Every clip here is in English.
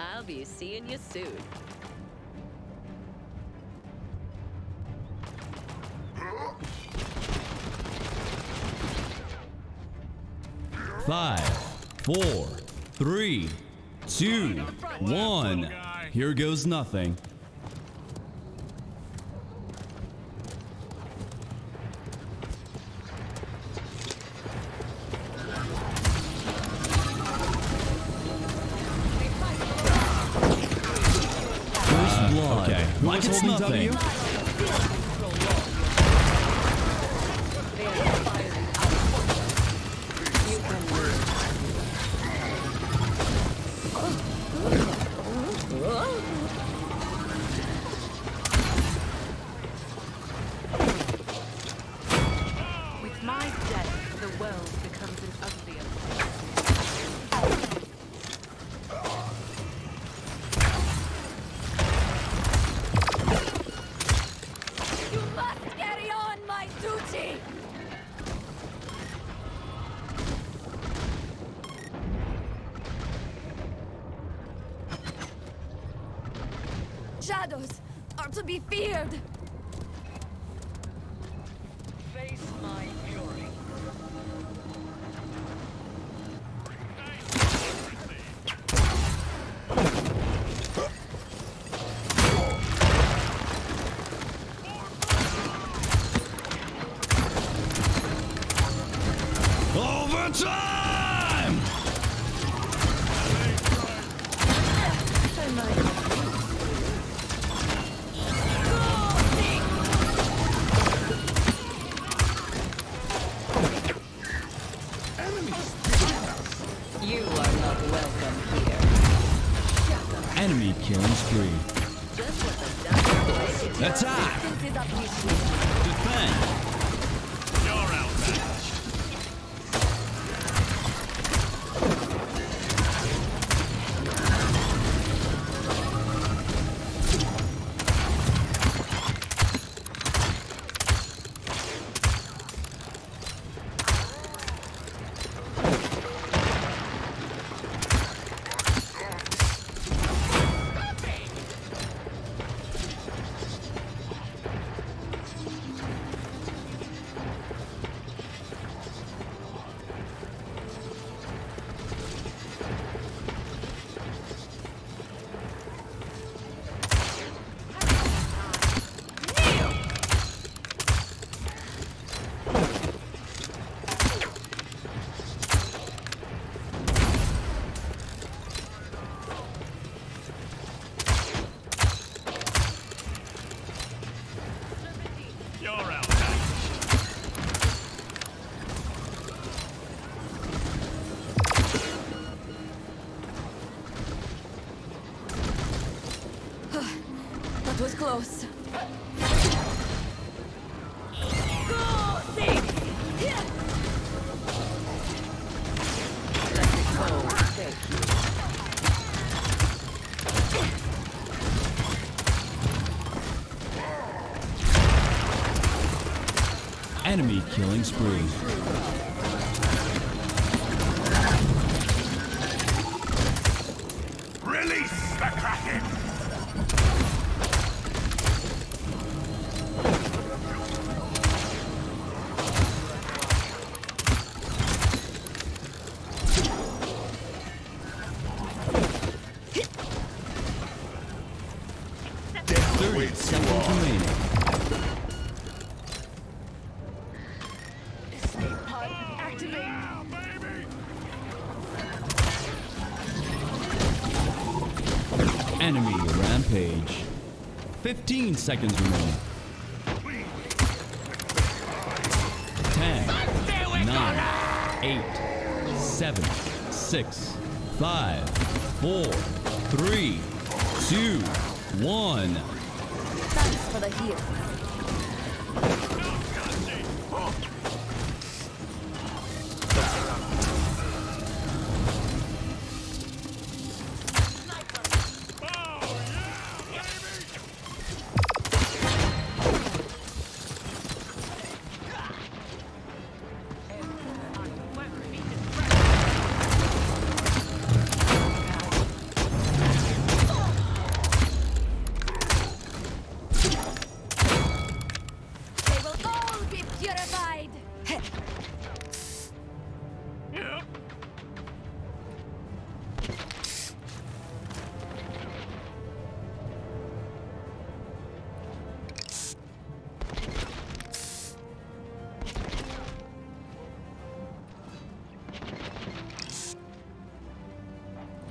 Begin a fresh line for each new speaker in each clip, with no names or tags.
I'll be seeing you soon.
Five, four, three, two, one. Here goes nothing. First blood. Okay, like it's nothing.
With my death, the world becomes an uglier place.
You must carry on my duty! Shadows are to be feared! Face my fury.
Overtime!
You are not welcome here.
Enemy killing spree.
Just what the doctor
Attack! Defend!
You're outmatched. You're outmatched.
That was close.
Enemy killing spree.
Release the Kraken! Death
30
awaits you
seconds
all.
remaining.
Escape pod activate.
Enemy rampage. 15 seconds remaining. 10, 9, 8, 7, 6, 5, 4, 3, 2, 1.
Thanks for the heal.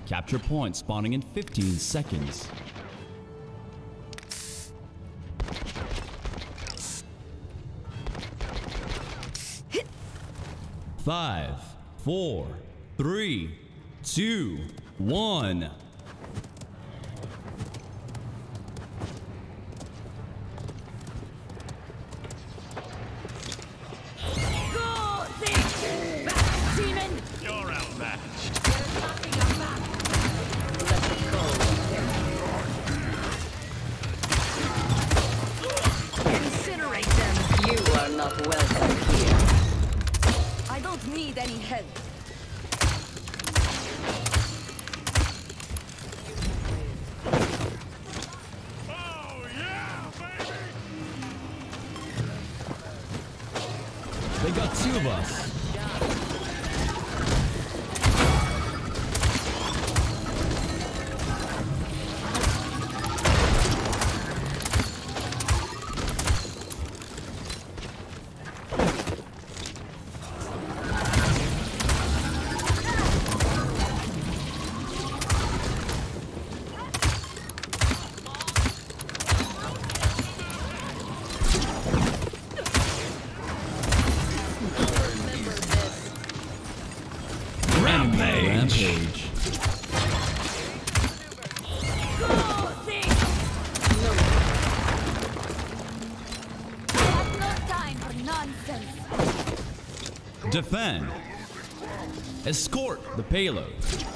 Capture point spawning in 15 seconds. Five, 4, 3, 2, 1.
Go, Zeke! Demon!
You're outmatched.
Incinerate them!
You are not welcome here.
I don't need any help.
Oh, yeah, baby!
They got two of us. Rampage.
Go, Zeke! I have no time for nonsense.
Defend. Escort the payload.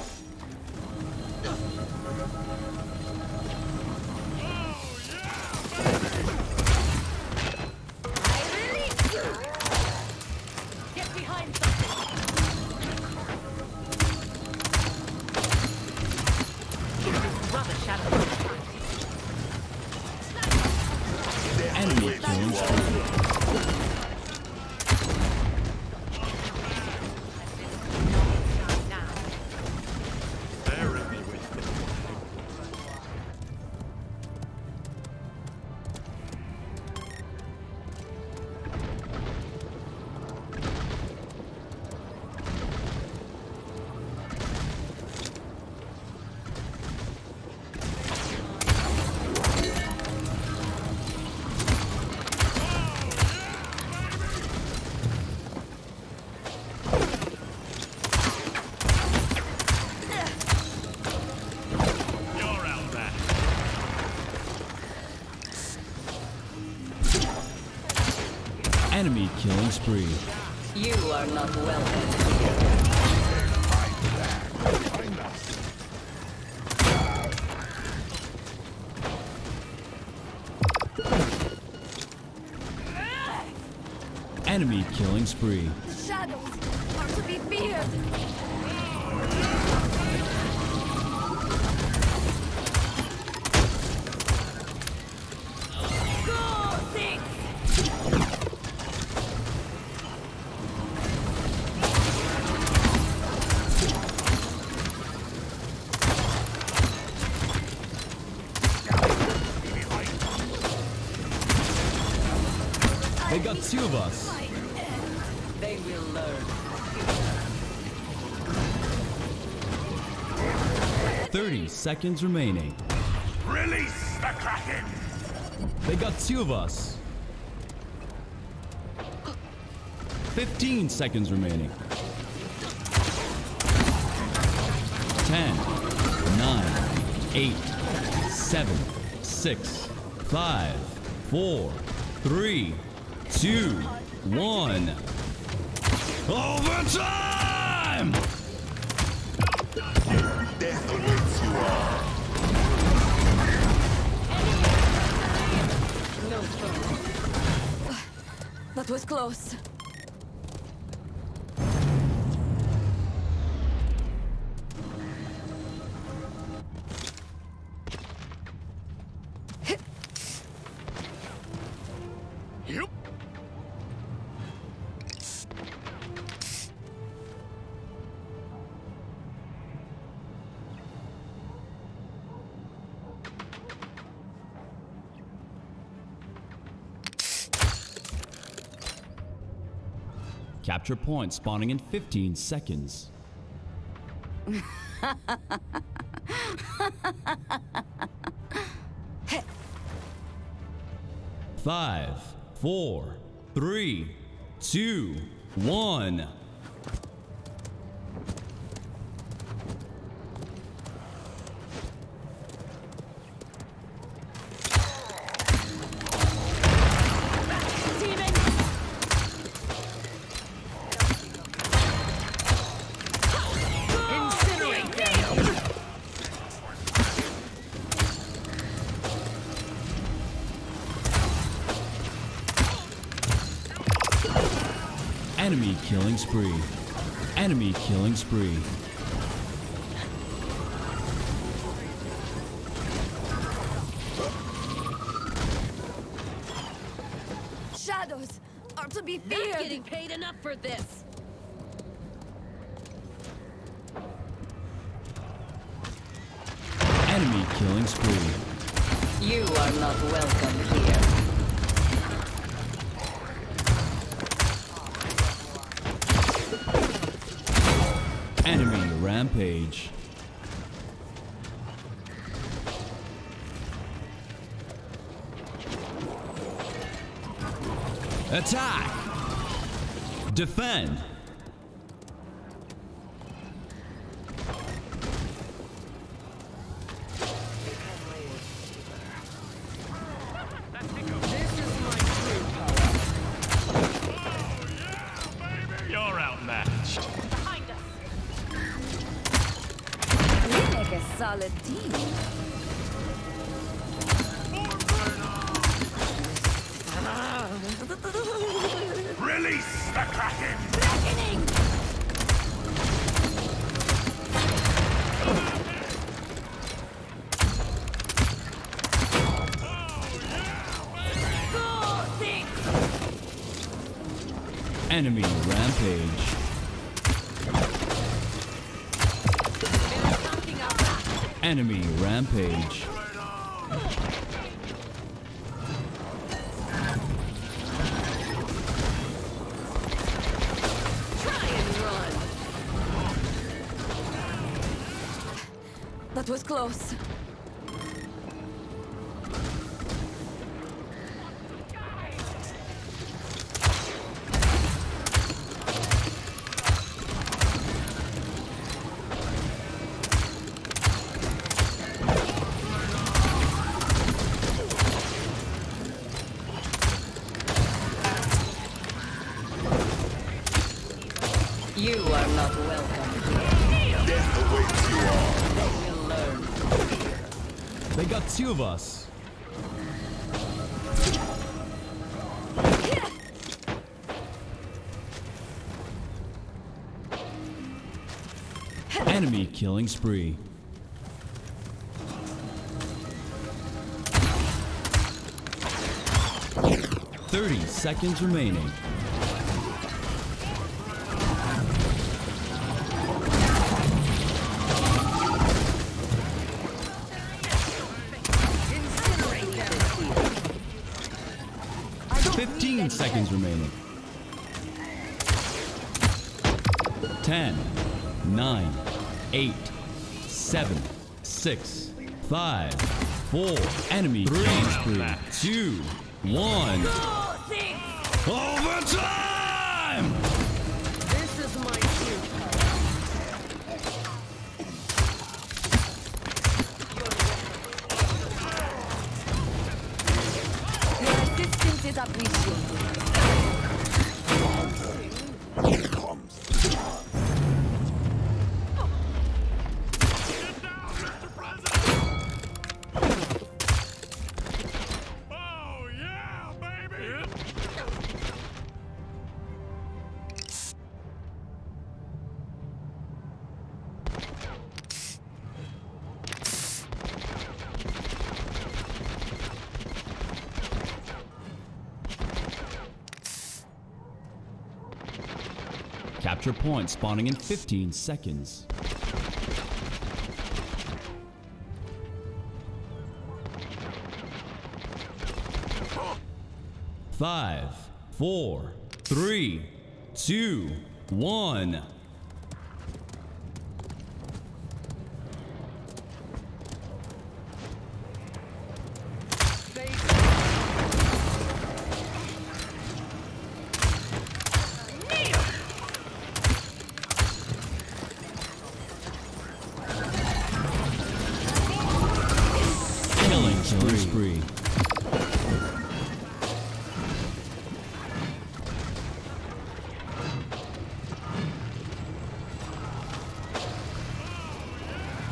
I release you! Get behind something!
Brother Shadow.
Enemy killing spree.
Bury me with them. You're outmatched.
Enemy killing spree.
You are not welcome here.
Enemy killing spree.
The shadows are to be feared. Go, Zeke!
They got two of us.
They will learn.
30 seconds remaining.
Release the Kraken!
They got two of us. 15 seconds remaining. 10, 9, 8, 7, 6, 5, 4, 3, 2, 1. Overtime!
Death awaits you all.
No fun.
That was close.
Yep.
Capture point spawning in 15 seconds. Five, four, three, two, one. Enemy killing spree. Enemy killing spree.
Shadows are to be
Not
feared.
getting paid enough for this.
Enemy killing spree.
You are not welcome here.
Enemy rampage. Attack! Defend!
You're outmatched.
Behind us.
We make a solid team.
Release the Kraken!
Reckoning! Go, Six!
Enemy rampage. Enemy rampage.
Try and run.
That was close.
You are not welcome here.
Death awaits you all.
They will learn.
They got two of us. Enemy killing spree. Thirty seconds remaining.
Incinerate them.
15 seconds remaining. 10, 9, 8, 7, 6, 5, 4, enemy killing spree. 2, 1.
Go, Six!
Overtime!
This is my true power.
Your assistance is appreciated.
Here comes the time. Get down, Mr. President! Oh, yeah, baby!
Capture point spawning in 15 seconds. 5, 4, 3, 2, 1.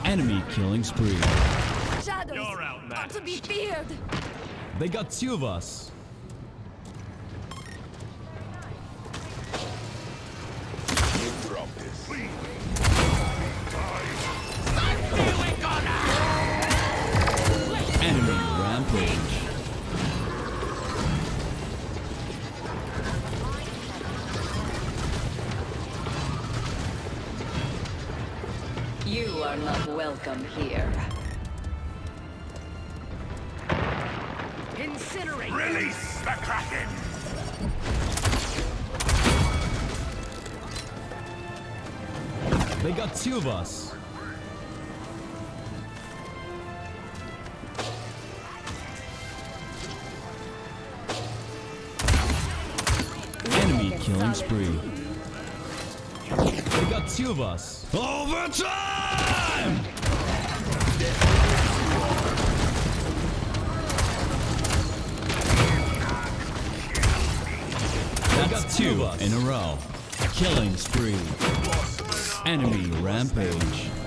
Enemy killing spree.
Shadows
You're
are to be
outmatched.
feared.
They got two of us.
Drop this.
Enemy rampage.
You are not welcome here.
Incinerate!
Release the Kraken!
They got two of us. Enemy killing spree. They got two of us. Overtime! They got two in a row. Killing spree. Enemy rampage.